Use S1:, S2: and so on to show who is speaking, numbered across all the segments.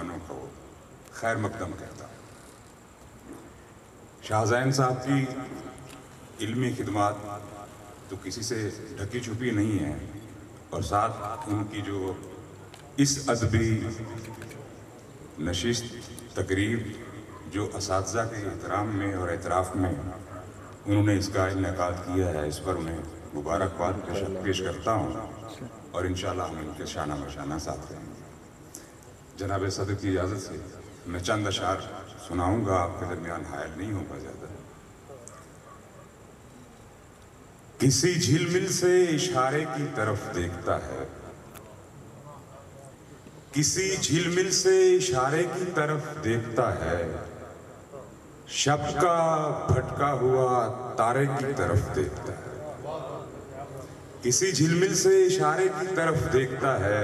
S1: مہمانوں کو خیر مقدم کرتا ہوں۔ شاہ زین صاحب کی علمی خدمات تو کسی سے ڈھکی چھپی نہیں ہے، اور ساتھ ان کی جو اس ادبی نشست تقریب جو اساتذہ کے احترام میں اور اعتراف میں انہوں نے اس کا انعقاد کیا ہے، اس پر میں مبارکباد پیش کرتا ہوں، اور انشاءاللہ ہم ان کے شانہ بشانہ ساتھ رہیں گے۔ جناب صدر کی اجازت سے میں چند اشعار سناؤں گا، آپ کے درمیان حائل نہیں ہوگا زیادہ۔ کسی جھلمل سے اشارے کی طرف دیکھتا ہے، کسی جھلمل سے اشارے کی طرف دیکھتا ہے، شب کا بھٹکا ہوا تارے کی طرف دیکھتا ہے۔ کسی جھلمل سے اشارے کی طرف دیکھتا ہے،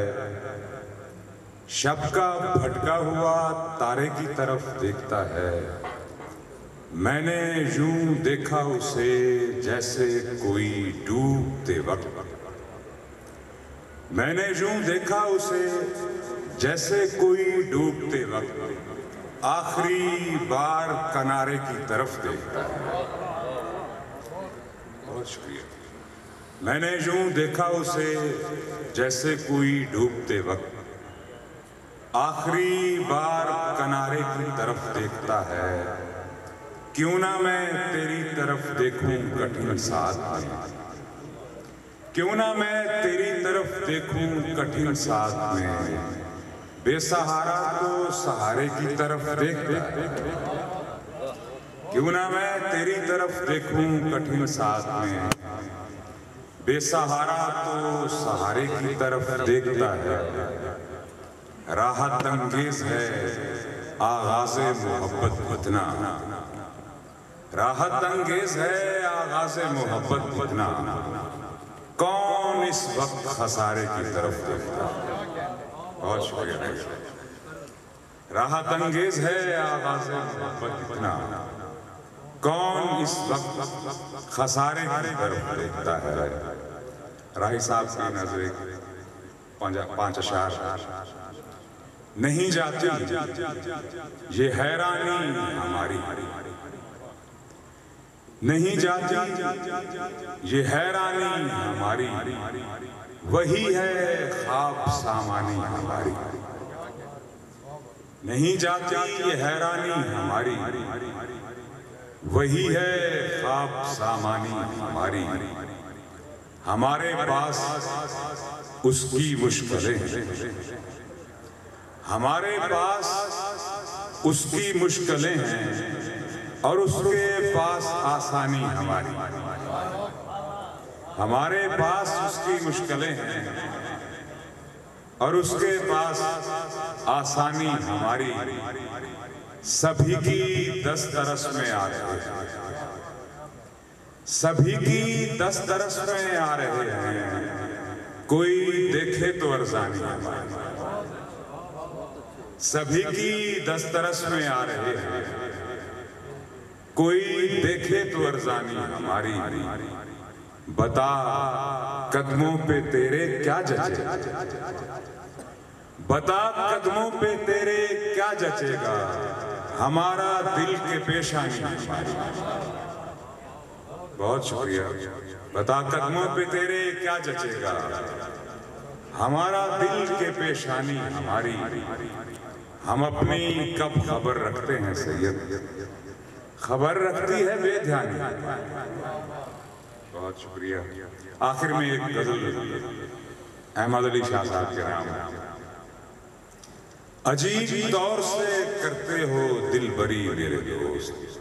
S1: شب کا بھٹکا ہوا تارے کی طرف دیکھتا ہے۔ میں نے یوں دیکھا اسے جیسے کوئی ڈوبتے وقت، میں نے یوں دیکھا اسے جیسے کوئی ڈوبتے وقت، آخری بار کنارے کی طرف دیکھتا ہے۔ بہت شکریہ۔ میں نے یوں دیکھا اسے جیسے کوئی ڈوبتے وقت، آخری بار کنارے کی طرف دیکھتا ہے۔ کیوں نہ میں تیری طرف دیکھوں کٹھن ساتھ میں، کیوں نہ میں تیری طرف دیکھوں کٹھن ساتھ میں، بے سہارا تو سہارے کی طرف دیکھتا ہے۔ کیوں نہ میں تیری طرف دیکھوں کٹھن ساتھ میں، بے سہارا تو سہارے کی طرف دیکھتا ہے۔ راحت انگیز ہے آغاز محبت اتنا، راحت انگیز ہے آغاز محبت اتنا، کون اس وقت خسارے کی طرف دیکھتا ہے۔ بہت شکریہ۔ راحت انگیز ہے آغاز محبت اتنا، کون اس وقت خسارے کی طرف دیکھتا ہے۔ راہی صاحب کی نظر پانچ اشعار۔ نہیں جاتی یہ حیرانی ہماری، نہیں جاتی یہ حیرانی ہماری، وہی ہے خواب سامانی ہماری۔ نہیں جاتی یہ حیرانی ہماری، وہی ہے خواب سامانی ہماری۔ ہمارے پاس اس کی مشکلیں ہیں، ہمارے پاس اس کی مشکلیں ہیں، اور اس کے پاس آسانی ہماری۔ ہمارے پاس اس کی مشکلیں ہیں، اور اس کے پاس آسانی ہماری۔ سبھی کی دسترس میں آ رہے ہیں، سبھی کی دسترس میں آ رہے ہیں، کوئی دیکھے تو ارزانی ہماری۔ سبھی کی دسترس میں آ رہے ہیں، کوئی دیکھے تو ارزانی ہماری۔ بتا قدموں پہ تیرے کیا جچے گا، بتا قدموں پہ تیرے کیا جچے گا، ہمارا دل کے پیشانی ہماری۔ بہت شکریہ۔ بتا قدموں پہ تیرے کیا جچے گا، ہمارا دل کے پیشانی ہماری۔ ہم اپنی کب خبر رکھتے ہیں سید، خبر رکھتی ہے بے دھیانی۔ بہت شکریہ۔ آخر میں ایک غزل احمد علی شاہ صاحب کے نام۔ عجیب طور سے کرتے ہو دل بری میرے دوست،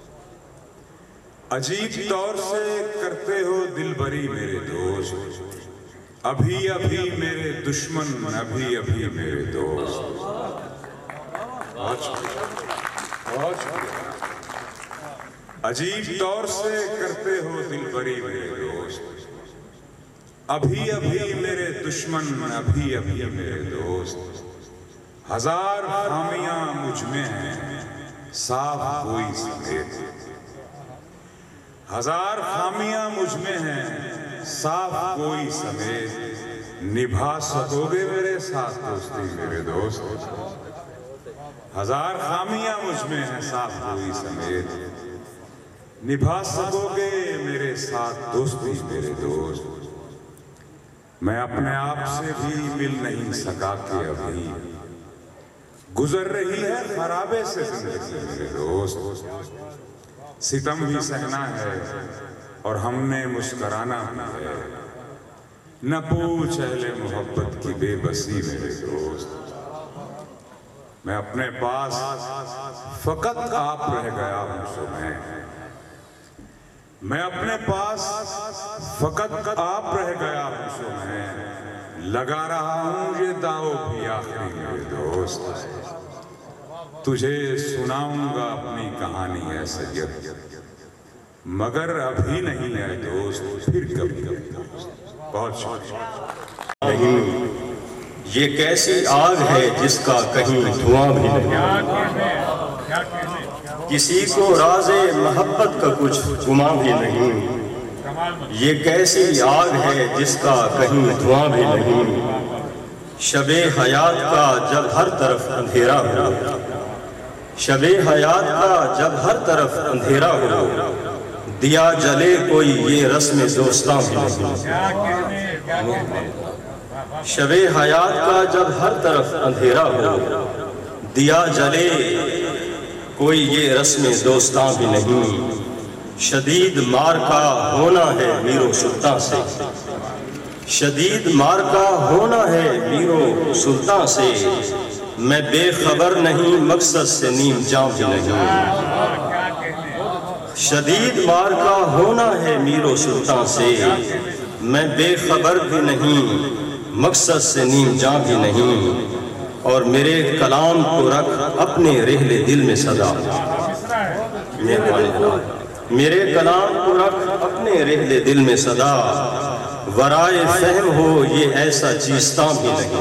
S1: عجیب طور سے کرتے ہو دل بری میرے دوست، ابھی ابھی میرے دشمن ابھی ابھی میرے دوست۔ بہت شکریہ، بہت شکریہ۔ عجیب طور سے کرتے ہو دل بری میرے دوست، ابھی ابھی میرے دشمن ابھی ابھی میرے دوست۔ ہزار خامیاں مجھ میں ہیں صاف کوئی سمیت، ہزار خامیاں مجھ میں ہیں صاف کوئی سمیت، نبھا سکو گے میرے ساتھ دوستی میرے دوست۔ हजार खामियां मुझ में हैं साफ हुई समेत, निभा सकोगे मेरे साथ दोस्ती मेरे दोस्त। मैं अपने आप से भी मिल नहीं सका कि अभी गुजर रही है खराबे से जिंदगी मेरे दोस्त। सितम भी सहना है और हमने मुस्कराना भी है, न पूछ अहले मोहब्बत की बेबसी मेरे दोस्त। मैं अपने पास फकत आप रह गया हूं सो मैं अपने पास फकत आप रह गया हूं सो मैं लगा रहा हूं ये दाव भी आखिरी मेरे दोस्त। तुझे सुनाऊंगा अपनी कहानी है सैयद, मगर अभी नहीं है दोस्त, फिर कभी कभी दोस्त। बहुत शुक्रिया।
S2: नहीं, ये कैसी आग है जिसका कहीं धुआं भी नहीं। किसी को राज़े मोहब्बत का कुछ गुमा भी नहीं। ये कैसी आग है जिसका कहीं धुआं भी नहीं। शबे हयात का जब हर तरफ अंधेरा हो, शबे हयात का जब हर तरफ अंधेरा हो, दिया जले कोई ये रस्म दोस्तां भी नहीं। शबे हयात का जब हर तरफ अंधेरा हो, दिया जले कोई ये रस्म दोस्तां भी नहीं। शदीद मार का होना है मीरो सुल्तान से, शदीद मार का होना है मीरो सुल्तान से। मैं बेखबर नहीं मकसद से नीम जाम भी नहीं। शदीद मार का होना है मीरो सुल्तान से, मैं बेखबर भी नहीं मकसद से नीम जाम भी नहीं। और मेरे कलाम को रख अपने रहले दिल में सदा, मेरे कलाम को रख अपने रहले दिल में सदा। वराए फहम हो ये ऐसा चीज़ता भी नहीं।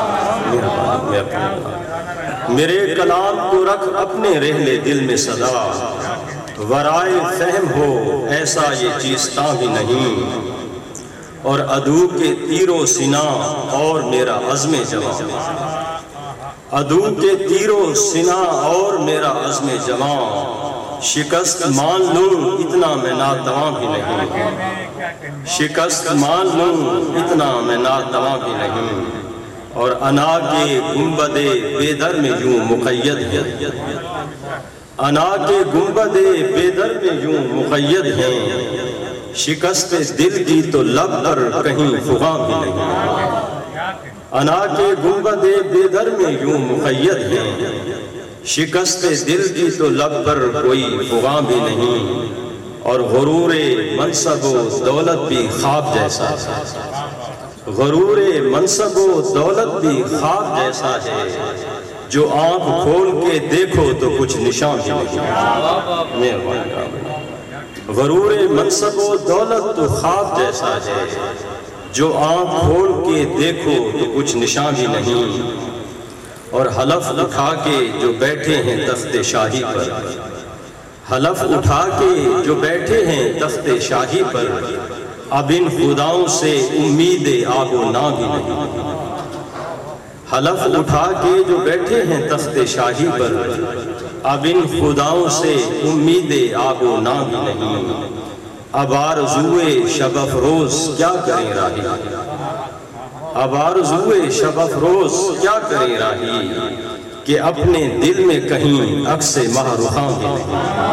S2: मेरे कलाम को रख अपने रहले दिल में सदा। वराए फहम हो ऐसा ये चीज़ता भी नहीं। और अदू के तीरो सिना और मेरा अज़्मे जवां, अदू के तीरो सिना और मेरा अज़्मे जवां। शिकस्त मान लूं इतना मैं नातवां भी नहीं। शिकस्त मान लूं इतना मैं नातवां भी नहीं। और अना के गुंबदे बेदर में यूं मुक़य्यद है, अना के गुंबदे बेदर में यूं मुक़य्यद हैं। शिकस्त दिल की तो लब पर कहीं फुगां भी नहीं। अना के गुंबदे बेदर में यूं मुक़य्यद हैं। शिकस्त दिल की तो लब पर कोई फुगां भी नहीं। और गुरूरे मनसब दौलत भी ख्वाब जैसा है, गुरूरे मनसब दौलत भी ख्वाब जैसा है। जो आंख खोल के देखो तो कुछ निशान भी नहीं। गुरूरे मनसब दौलत तो ख्वाब जैसा है। जो आंख खोल के देखो तो कुछ निशान भी नहीं। और हलफ उठा के जो बैठे हैं तख्ते शाही पर, हलफ उठा के जो बैठे हैं तख्ते शाही पर। अब इन खुदाओं से उम्मीद आबो ना भी नहीं। हलफ उठा के जो बैठे हैं तख्ते शाही पर। अब इन खुदाओं से उम्मीद आबो ना भी नहीं। अब आरज़ुए शब अफ़रोज़ क्या करें राही, अब आरज़ुए शब अफ़रोज़ क्या करें राही। कि अपने दिल में कहीं अक्से महरुखां भी नहीं।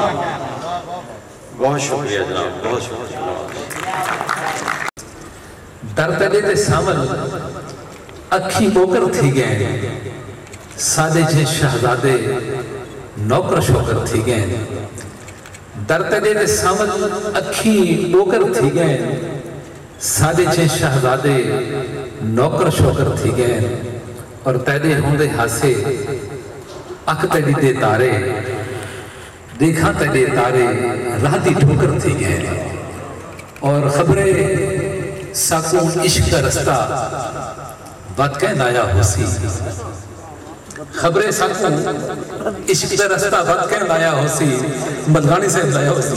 S2: बहुत शुक्रिया जनाब, बहुत शुक्रिया।
S3: दर्दे दे सामल अखी बोकर थी गए, सादे जे शहजादे नौकर शोकर थी गए। दर्दे दे सामल अखी बोकर थी गए, सादे जे शहजादे नौकर शोकर थी गए। और तैदे होंदे हासे अख तड़ी दे तारे, देखा तड़े तारे राती ठोकर थी गए। और खबरें साकू इश्क का रास्ता बात कह लाया होसी, खबरें साकू इश्क का रास्ता बात कह लाया होसी, बंगानी से लाया होसी।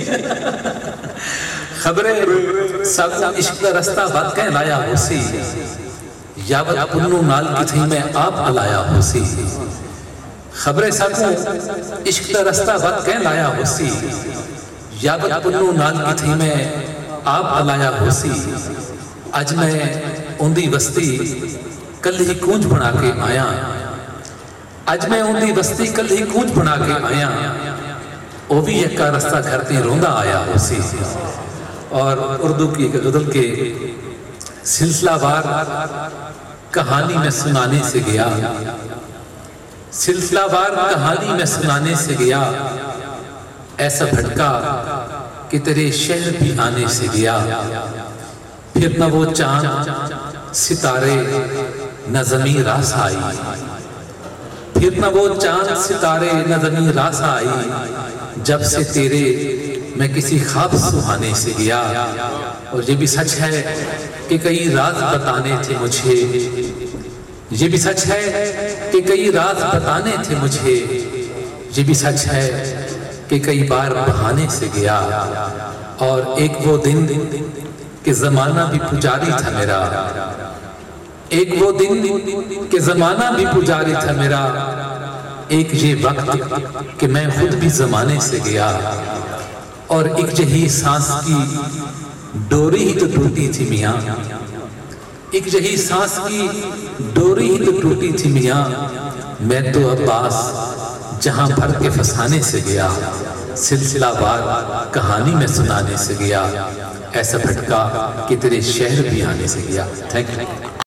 S3: खबरें साकू इश्क का रास्ता बात कह लाया होसी। यावत पुन्नू नाल की थी मैं आप अलाया होसी। خبر سکوں عشق دا رستہ وقت کہہ لایا ہو سی یابت پنو نال کی تھی میں آپ علایا ہو سی اج میں اندی وستی کل ہی کونج بنا کے آیا اج میں اندی وستی کل ہی کونج بنا کے آیا وہ بھی یکا رستہ گھرتی روندہ آیا ہو سی. اور اردو کی ایک غزل کے سلسلہ وار کہانی میں سنانے سے گیا سلسلہ وار کہانی میں سنانے سے گیا ایسا بھٹکا کہ تیرے شہر بھی آنے سے گیا پھر نہ وہ چاند ستارے نہ زمین راس آئی پھر نہ وہ چاند ستارے نہ زمین راس آئی جب سے تیرے میں کسی خواب سہانے سے گیا. اور یہ بھی سچ ہے کہ کئی راز بتانے تھے مجھے یہ بھی سچ ہے کہ کئی راز بتانے تھے مجھے یہ بھی سچ ہے کہ کئی بار بہانے سے گیا. اور ایک وہ دن کہ زمانہ بھی پجاری تھا میرا ایک وہ دن کہ زمانہ بھی پجاری تھا میرا ایک یہ وقت کہ میں خود بھی زمانے سے گیا. اور ایک یہی سانس کی ڈوری ہی تو ٹوٹی تھی میاں ایک یہی سانس کی ڈوری ہی تو ٹوٹی تھی میاں میں تو عباس جہاں بھر کے فسانے سے گیا سلسلہ وار کہانی میں سنانے سے گیا ایسا بھٹکا کہ تیرے شہر بھی آنے سے گیا. Thank you.